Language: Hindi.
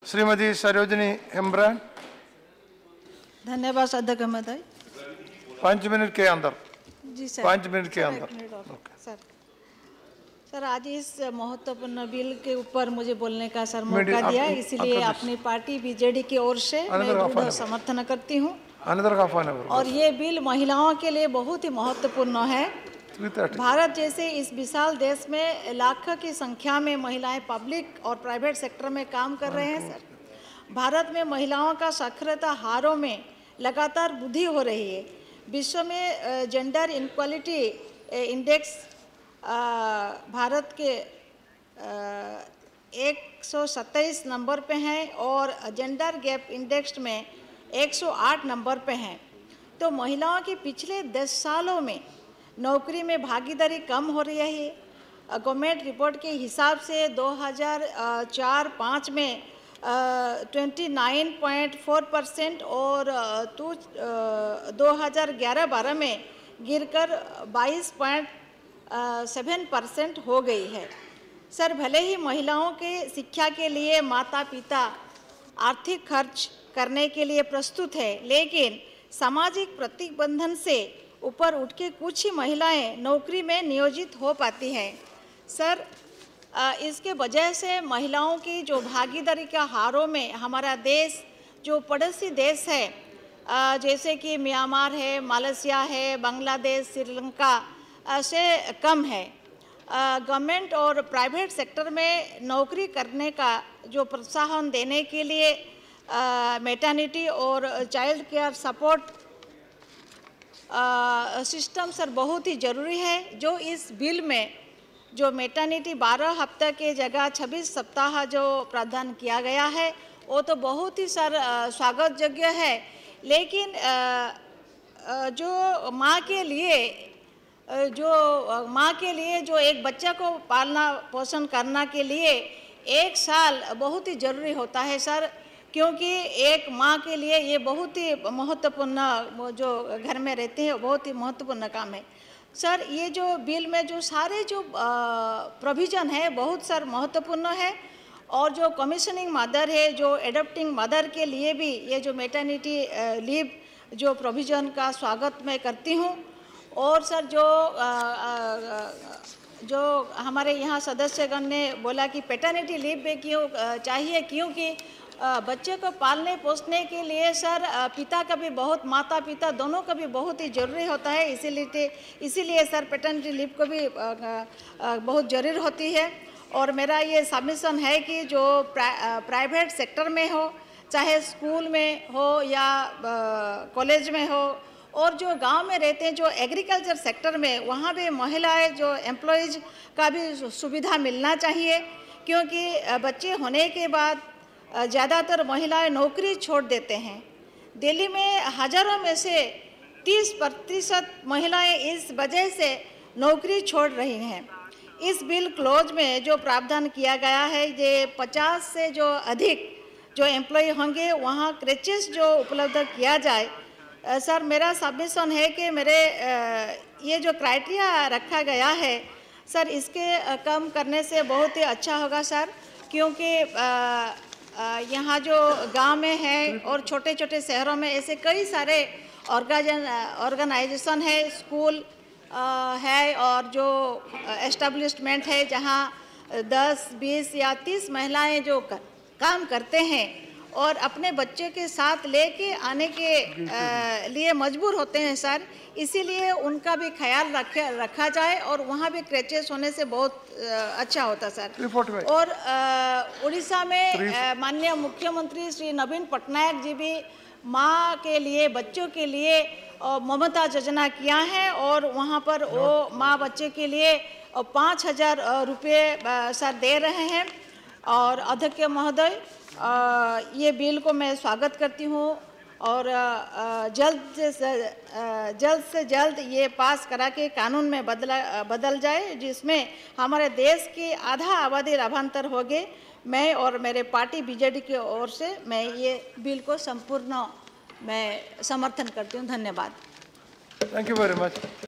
श्रीमती सरोजिनी हेम्ब्राम। धन्यवाद अध्यक्ष महोदय। 5 मिनट के अंदर। जी सर। 5 मिनट के अंदर। सर आज इस महत्वपूर्ण बिल के ऊपर मुझे बोलने का सर मौका दिया, इसलिए अपनी पार्टी बीजेडी की ओर से मैं दृढ़ समर्थन करती हूँ। और ये बिल महिलाओं के लिए बहुत ही महत्वपूर्ण है। भारत जैसे इस विशाल देश में लाखों की संख्या में महिलाएं पब्लिक और प्राइवेट सेक्टर में काम कर रहे हैं सर। भारत में महिलाओं का साक्षरता हारों में लगातार वृद्धि हो रही है। विश्व में जेंडर इनक्वालिटी इंडेक्स भारत के 127 नंबर पे हैं और जेंडर गैप इंडेक्स में 108 नंबर पे हैं। तो महिलाओं की पिछले 10 सालों में नौकरी में भागीदारी कम हो रही है। गवर्नमेंट रिपोर्ट के हिसाब से 2004-05 में 29.4% और 2011-12 में गिरकर 22.7% हो गई है। सर भले ही महिलाओं के शिक्षा के लिए माता पिता आर्थिक खर्च करने के लिए प्रस्तुत है, लेकिन सामाजिक प्रतिबंधन से ऊपर उठ के कुछ ही महिलाएं नौकरी में नियोजित हो पाती हैं। सर इसके वजह से महिलाओं की जो भागीदारी का हारों में हमारा देश जो पड़ोसी देश है जैसे कि म्यांमार है, मलेशिया है, बांग्लादेश, श्रीलंका से कम है। गवर्नमेंट और प्राइवेट सेक्टर में नौकरी करने का जो प्रोत्साहन देने के लिए मैटरनिटी और child care support system sir बहुत ही ज़रूरी है। जो इस बिल में जो मैटरनिटी 12 हफ्ते के जगह 26 सप्ताह जो प्रावधान किया गया है वो तो बहुत ही सर स्वागत योग्य है। लेकिन जो माँ के लिए जो एक बच्चे को पालना पोषण करना के लिए 1 साल बहुत ही ज़रूरी होता है सर, क्योंकि एक माँ के लिए ये बहुत ही महत्वपूर्ण जो घर में रहते हैं बहुत ही महत्वपूर्ण काम है। सर ये जो बिल में जो सारे जो प्रोविज़न है बहुत सर महत्वपूर्ण है। और जो कमीशनिंग मदर है, जो एडॉप्टिंग मदर के लिए भी ये जो मैटरनिटी लीव जो प्रोविज़न का स्वागत मैं करती हूँ। और सर जो हमारे यहाँ सदस्यगण ने बोला कि पैटर्निटी लीव में क्यों चाहिए, क्योंकि बच्चे को पालने पोसने के लिए सर पिता का भी बहुत, माता पिता दोनों का भी बहुत ही ज़रूरी होता है। इसीलिए सर पैटर्निटी लीव को भी बहुत ज़रूरी होती है। और मेरा ये सबमिशन है कि जो प्राइवेट सेक्टर में हो, चाहे स्कूल में हो या कॉलेज में हो, और जो गांव में रहते हैं जो एग्रीकल्चर सेक्टर में, वहाँ भी महिलाएं जो एम्प्लॉयज़ का भी सुविधा मिलना चाहिए। क्योंकि बच्चे होने के बाद ज़्यादातर महिलाएं नौकरी छोड़ देते हैं। दिल्ली में हज़ारों में से 30% महिलाएं इस वजह से नौकरी छोड़ रही हैं। इस बिल क्लोज में जो प्रावधान किया गया है ये 50 से जो अधिक जो एम्प्लॉय होंगे वहाँ क्रेचेस जो उपलब्ध किया जाए। सर मेरा सबमिशन है कि मेरे ये जो क्राइटेरिया रखा गया है सर इसके कम करने से बहुत ही अच्छा होगा सर, क्योंकि यहाँ जो गांव में है और छोटे छोटे शहरों में ऐसे कई सारे ऑर्गेनाइजेशन है, स्कूल है और जो एस्टेब्लिशमेंट है जहाँ 10, 20 या 30 महिलाएं जो काम करते हैं और अपने बच्चे के साथ लेके आने के लिए मजबूर होते हैं सर। इसीलिए उनका भी ख्याल रखा जाए और वहाँ भी क्रेचेस होने से बहुत अच्छा होता सर। और उड़ीसा में माननीय मुख्यमंत्री श्री नवीन पटनायक जी भी माँ के लिए, बच्चों के लिए ममता योजना किया है और वहाँ पर वो माँ बच्चे के लिए 5,000 रुपये सर दे रहे हैं। और अध्यक्ष महोदय ये बिल को मैं स्वागत करती हूँ और जल्द से जल्द ये पास करा के कानून में बदल जाए, जिसमें हमारे देश की आधा आबादी लाभान्तर होगी। मैं और मेरे पार्टी बीजेडी की ओर से मैं ये बिल को संपूर्ण मैं समर्थन करती हूँ। धन्यवाद। Thank you very much.